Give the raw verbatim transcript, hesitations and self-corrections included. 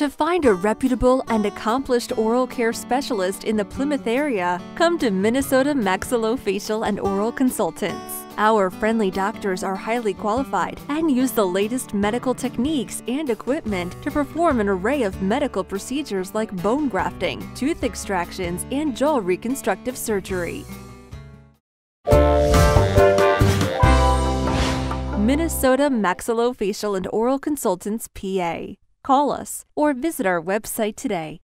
To find a reputable and accomplished oral care specialist in the Plymouth area, come to Minnesota Maxillofacial and Oral Consultants. Our friendly doctors are highly qualified and use the latest medical techniques and equipment to perform an array of medical procedures like bone grafting, tooth extractions, and jaw reconstructive surgery. Minnesota Maxillofacial and Oral Consultants, P A. Call us or visit our website today.